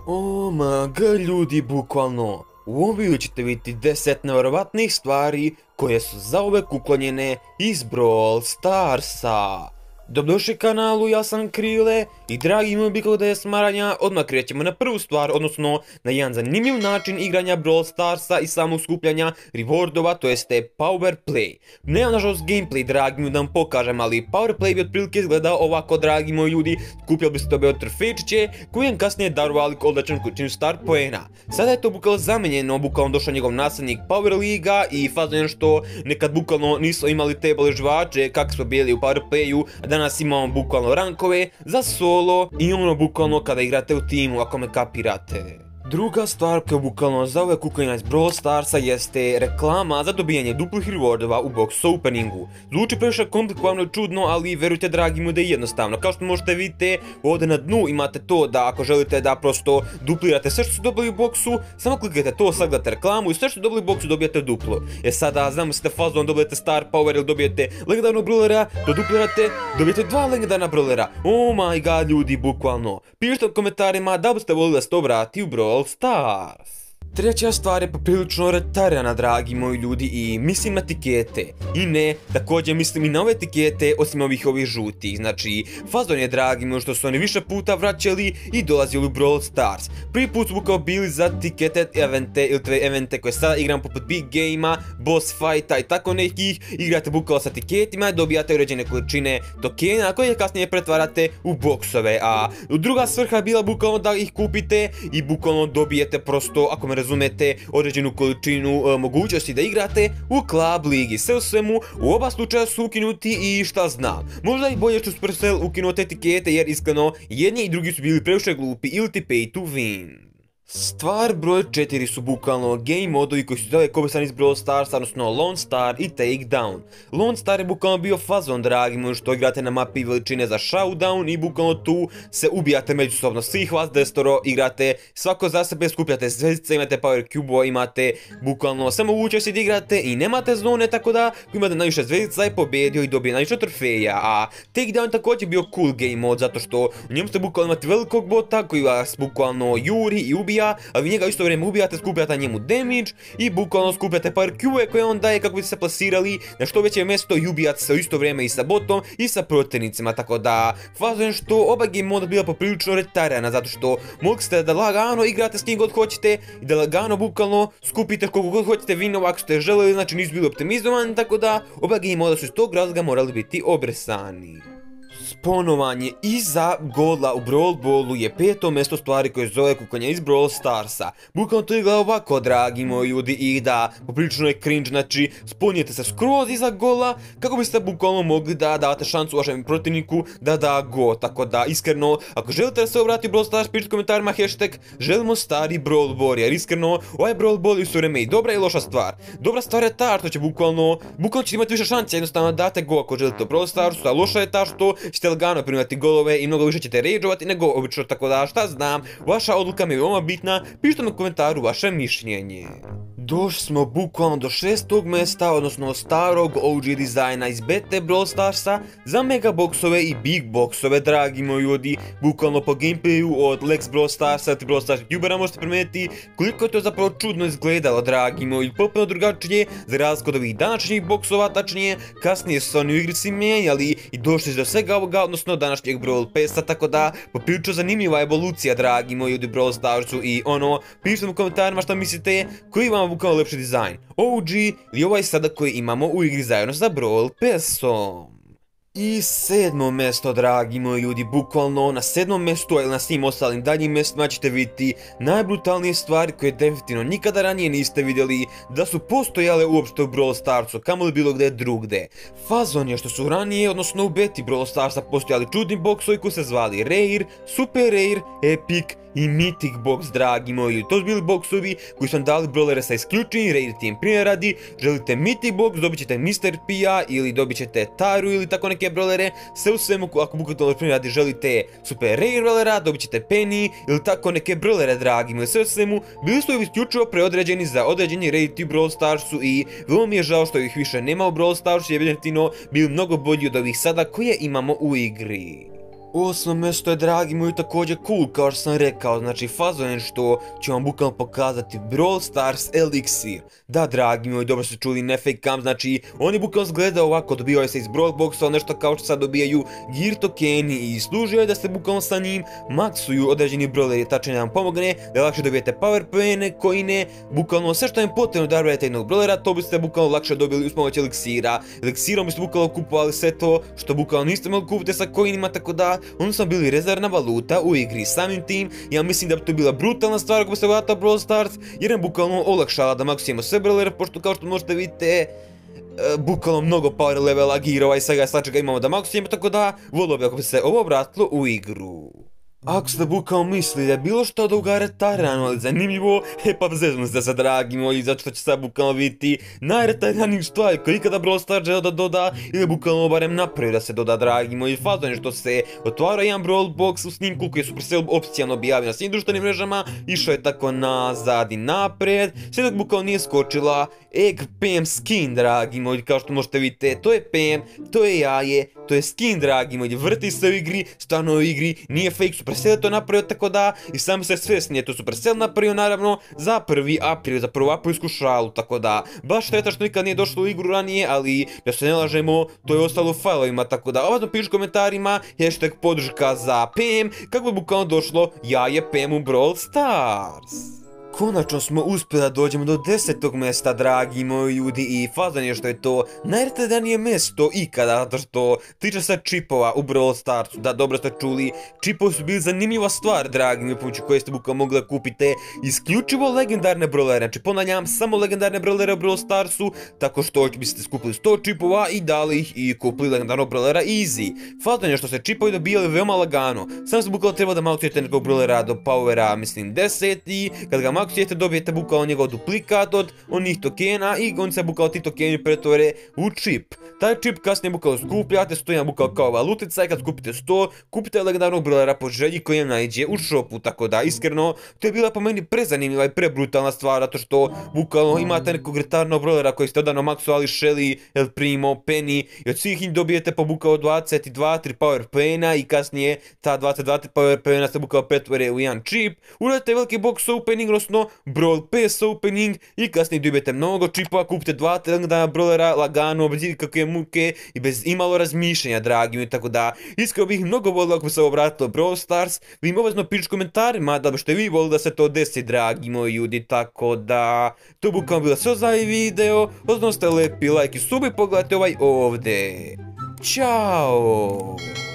Ljudi, bukvalno, u ovom videu ćete vidjeti 10 nevjerovatnih stvari koje su zauvek uklonjene iz Brawl Starsa. Dobrodošli kanalu, ja sam Krile i dragi moji bikovi da je smaranja, odmah krećemo na prvu stvar, odnosno na jedan zanimljiv način igranja Brawl Starsa i samog skupljanja rewardova, to jeste Power Play. Nemam nažalost gameplay, dragi moji, da vam pokažem, ali Power Play bi otprilike izgledao ovako, dragi moji ljudi. Skupljali biste dobio trofejčiće koji vam kasnije darovali odličnu količinu start poena. Sada je to bukvalno zamenjeno, bukvalno došao njegov nasljednik Power Liga i fazno je što nekad bukvalno nisu imali te beležvače kako smo bili u Power Playu. Danas imamo bukvalno rankove za solo i ono bukvalno kada igrate u timu, ako me kapirate. Druga stvar koja je bukvalno zauvek uklonjena iz Brawl Starsa jeste reklama za dobijanje duplih rewardova u box openingu. Zvuči previše komplikovano i čudno, ali verujte dragi moji da je jednostavno. Kao što možete vidjeti, ovdje na dnu imate to da ako želite da prosto duplirate sve što su dobili u boksu, samo klikajte to, sagledate reklamu i sve što su dobili u boksu dobijete duplo. Sada znam da ste fazom, dobijete star power ili dobijete legendarnog brawlera, to duplirate, dobijete dva legendarna brawlera. Oh my god ljudi, bukvalno. Pišite u komentarima da biste volili da se to vrati u Brawl Stars. Treća stvar je poprilično retarana, dragi moji ljudi, i mislim na etikete. I ne, također mislim i na ove etikete, osim ovih žutih. Znači, fazon je, dragi moji, što su oni više puta vraćali i dolazili u Brawl Stars. Prvi put su bukao bili za ticketed evente ili tve evente koje sada igram poput big game-a, boss fighta i tako nekih. Igrate bukao sa tiketima i dobijate uređene količine tokena koje kasnije pretvarate u boksove. A druga svrha je bila bukvalno da ih kupite i bukvalno dobijete prosto, ako me razumete, određenu količinu mogućnosti da igrate u Club Ligi. Sve u svemu, u oba slučaja su ukinuti i šta znam. Možda i bolje što Supercell ukinuo te etikete jer iskreno jedni i drugi su bili previše glupi ili ti pay to win. Stvar broj 4 su bukvalno game modovi koji su zove kopisani iz Brawl Stars, odnosno Lone Star i Takedown. Lone Star je bukvalno bio fazon, dragi moji, što igrate na mapi veličine za showdown i bukvalno tu se ubijate međusobno. Svih vas destoro igrate svako za sebe, skupljate zvezdice, imate power cube, imate bukvalno sve mogućnosti da igrate i nemate zone, tako da ko imate najviše zvezdica je pobjedio i dobije najviše trofeja. A Takedown također bio cool game mod zato što u njemu ste bukvalno imate velikog bota koji vas bukvalno juri i ubija, ali vi njega isto vrijeme ubijate, skupljate njemu damage i bukvalno skupljate power cube koje on daje kako biste se plasirali na što veće mjesto i ubijate se u isto vrijeme i sa botom i sa protivnicima. Tako da fazom što oba game moda bila poprilično retarana zato što mogli ste da lagano igrate s kim god hoćete i da lagano bukvalno skupite koliko god hoćete vinova ako ste želeli, znači nisu bili optimizovani, tako da oba game moda su iz tog razloga morali biti obresani. Sponovanje iza gola u Brawl Ballu je peto mjesto stvari koje zove uklonjene iz Brawl Starsa. Bukvalno to izgleda ovako, dragi moji ljudi, i da poprilično je cringe, znači sponijete se skroz iza gola kako biste bukvalno mogli da date šansu vašem protivniku da da go. Tako da iskreno, ako želite da se obrati u Brawl Stars, pišite u komentarima hashtag želimo stari Brawl Ball, jer iskreno ovaj Brawl Ball je u vreme i dobra i loša stvar. Dobra stvar je ta što će bukvalno ćete imati više šanse, jednostavno date go ako želite u Brawl Starsu, a loša je ta što ćete lagano primati golove i mnogo više ćete rageovati nego obično, tako da šta znam, vaša odluka mi je veoma bitna, pišite mi u komentaru vaše mišljenje. Došli smo bukvalno do šestog mjesta, odnosno starog OG dizajna iz bete Brawl Starsa za mega boksove i big boksove, dragi moji ljudi. Bukvalno po gameplayu od Lex Brawl Starsa ili Brawl Stars youtubera možete primijetiti koliko je to zapravo čudno izgledalo, dragi moji, potpuno drugačije za razliku od ovih današnjih boksova, tačnije kasnije su oni u igrici mijenjali i došli do svega ovoga, odnosno današnjeg Brawl Passa, tako da poprilično zanimljiva evolucija, dragi moji ljudi, Brawl Starsu. I ono, pišite u komentarima šta mislite, koji vam bukvalno lepši dizajn, OG ili ovaj sada koji imamo u igri zajedno sa Brawl Passom. I sedmo mjesto, dragi moji ljudi, bukvalno na sedmom mjestu, ali na svim ostalim daljim mjestima ćete vidjeti najbrutalnije stvari koje definitivno nikada ranije niste vidjeli da su postojale uopšte u Brawl Starsu, kamoli bilo gdje drugde. Fazon je što su ranije, odnosno u beti Brawl Starsa, postojali čudni boksovi koji se zvali Rare, Super Rare, Epic i Mythic Box, dragi moji. To su bili boksovi koji su vam dali brawlere sa isključenim Rare team. Primjer radi, želite Mythic Box, dobit ćete Mr. P-a ili dobit ćete Taru ili tako neke brawlere. Sve u svemu, ako bukvalno primjer radi želite Super Rare brawlera, dobit ćete Penny ili tako neke brawlere, dragi moji. Sve u svemu, bili su isključivo preodređeni za određeni Rare team Brawl Starsu i vrlo mi je žao što ih više nema u Brawl Starsu, jer je bili mnogo bolji od ovih sada koje imamo u igri. Osmo mjesto je, dragi moji, također cool, kao što sam rekao, znači fazon je što ću vam bukvalno pokazati Brawl Stars Elixir. Da, dragi moji, dobro ste čuli, ne fakam, znači oni bukvalno izgleda ovako, dobijaju se iz Brawl Boxa, nešto kao što sad dobijaju gear tokeni i služio je da se bukvalno sa njim maksuju određeni brawleri, tačnije da vam pomogne, da lakše dobijete power poene, coine, bukvalno sve što je potrebno da dobijete jednog brawlera, to biste bukvalno lakše dobili uz pomoć eliksira. Eliksirom biste bukvalno kupovali sve to što bukvalno niste mogli kupiti sa coinima, tako da oni su bili rezervna valuta u igri. Samim tim, ja mislim da bi to bila brutalna stvar ako bi se vratila Brawl Stars, jer nam bukvalno olakšala da maksujemo sve brawlere, pošto kao što možete vidite, bukvalno mnogo power levela, girova i svega svačega imamo da maksujemo, tako da volio bi ako bi se ovo vratilo u igru. Ako ste bukvalno mislili da je bilo što od ovoga retarirano, ali zanimljivo, pa zeznu se sad, dragi moji, zato što će sad bukvalno vidjeti najretariraniju stvari koji ikada Brawl Stars žele da doda, ili bukvalno barem napravi da se doda, dragi moji. Fazon je što se otvara jedan Brawl Box u snimku koji su Supercell oficijalno objavili na svim društvenim mrežama, išao je tako nazad i naprijed, sve dok bukvalno nije skočila Egg Pam skin, dragi moji, kao što možete vidjeti, to je Pam, to je jaje, to je skin, dragi moji, vrti se u igri, stvarno u igri, nije fake, Supercell je to napravio, tako da, i sam se svjesni je to Supercell napravio, naravno, za 1. april, za prvu aprilsku šalu, tako da, baš šteta što nikad nije došlo u igru ranije, ali, da se ne lažemo, to je ostalo u failovima, tako da, ovdje piši u komentarima, hashtag podrška za Pam, kako bi bukvalno došlo jaje Pam u Brawl Stars. Konačno smo uspjeli da dođemo do 10. mjesta, dragi moji ljudi, i fazan je što je to najretariranije mjesto ikada, zato što tiče se čipova u Brawl Starsu. Da, dobro ste čuli, čipovi su bili zanimljiva stvar, dragi moji, pomoću koje ste bukvalno mogli da kupite isključivo legendarne brawlere. Znači, ponavljam, samo legendarne brawlere u Brawl Starsu, tako što biste skupili 100 čipova i dali ih i kupili legendarnog brawlera easy. Fazan je što se čipovi dobijali veoma lagano, samo se bukvalno treba da maksujete nekog brawlera do powera, mislim 10, i kad ga maksujete dobijete bukvalno njegov duplikat od onih tokena i on se bukvalno ti tokeni pretvore u čip. Taj čip kasnije bukvalno skupljate, stoji nam bukvalno kao valutica i kad skupite 100, kupite legendarnog brawlera po želji koji nam najđe u shopu, tako da iskreno to je bila po meni prezanimljiva i prebrutalna stvar, zato što bukvalno imate nekog retarnog brawlera koji ste odavno maksuali, Shelly, El Primo, Penny, i od svih njih dobijete po bukvalno 22-3 power poena i kasnije ta 22 power poena se bukvalno pretvore u jedan čip, uradite veliki box opening, odnosno Brawl Pass opening i kasnije dobijete mnogo čipova, kupite 2 legendarna brawlera lagano, bez ikakve muke i bez imalo razmišljanja, dragi mi, tako da iskreno bih mnogo volio ako bi se ovo vratilo Brawl Stars. Vi im obavezno pišite u komentarima da biste vi volili da se to desi, dragi moji ljudi, tako da to bukvalno bilo sve za ovaj video, ostavite lepi like i sub i pogledajte ovaj ovdje. Ćao!